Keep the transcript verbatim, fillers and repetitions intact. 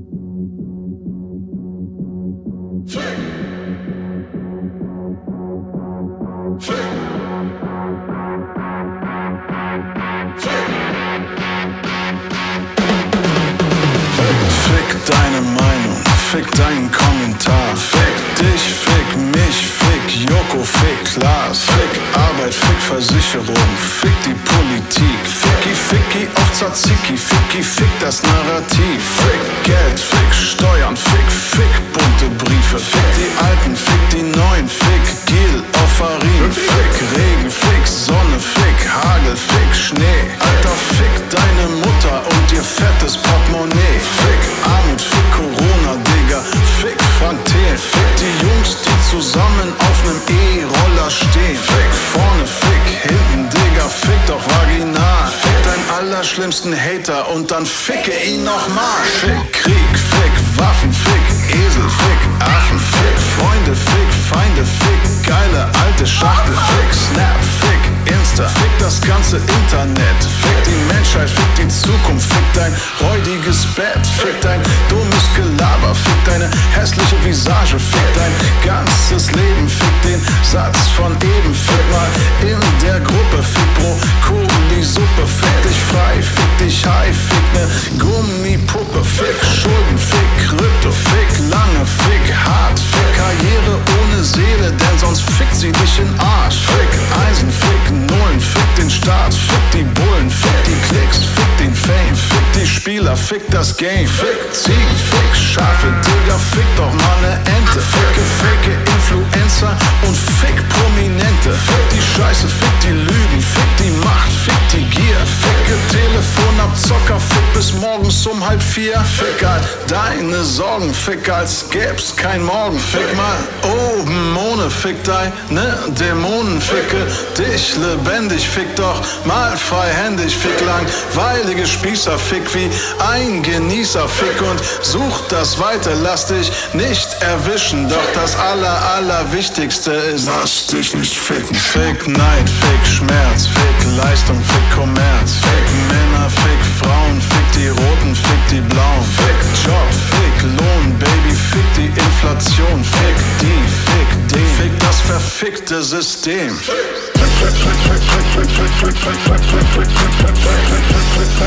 Fick deine Meinung, fick deinen Kommentar. Fick dich, fick mich, fick Joko, fick Klaas. Fick Arbeit, fick Versicherung, fick die Politik. Ficki, ficki auf Tzatziki, ficki, fick das Narrativ. Fick Geld, fick Steuern, fick, fick bunte Briefe. Fick die Alten, fick die Neuen, fick Gil, Offarin. Fick Regen, fick Sonne, fick Hagel, fick Schnee. Alter, fick deine Mutter und ihr fettes Portemonnaie. Fick Armut, fick Corona, Digga, fick Frank Thelen. Fick die Jungs, die zusammen auf nem E-Roller stehen. Fick vorne, fick hinten, Digga, fick doch vaginal. Fick deinen allerschlimmsten Hater und dann ficke ihn nochmal. Fick Krieg, fick Waffen, fick Esel, fick Affen. Fick Freunde, fick Feinde, fick geile alte Schachtel. Fick Snap, fick Insta, fick das ganze Internet. Fick die Menschheit, fick die Zukunft, fick dein räudiges Bett. Fick dein dummes Gelaber, fick deine hässliche Visage. Fick dein ganzes Leben, fick den Satz von eben. Fick mal in der Gruppe, fick Brokkoli-Suppe. Fick dich frei, fick dich high, fick ne Gummipuppe. Fick Schulden, fick Krypto, fick lange, fick hart. Fick Karriere ohne Seele, denn sonst fickt sie dich in Arsch. Fick Eisen, fick Nullen, fick den Staat, fick die Bullen, fick die Klicks, fick den Fame, fick die Spieler, fick das Game. Fick Ziegen, fick Schafe, Digga, fick doch mal ne Ente. Ficke, ficke Influencer und fick Prominente. Fick die Scheiße, fick die Lügen, fick die Macht, fick die Gier. Ficke Telefonabzocker, fick bis morgens um halb vier. Fick all deine Sorgen, fick als gäb's kein Morgen. Fick mal oben ohne, fick deine Dämonen. Ficke dich lebendig, fick doch mal freihändig. Fick langweilige Spießer, fick wie ein Genießer. Fick und such das Weite, lass dich nicht erwischen. Doch das aller, allerwichtigste ist, lass dich nicht ficken. Fick Neid, fick Schmerz, fick Leistung, fick Kommerz. Fick Männer, fick Frauen, fick die Roten, fick die Blauen. Fick Job, fick Lohn, Baby, fick die Inflation. Fick die, fick den, fick das verfickte System.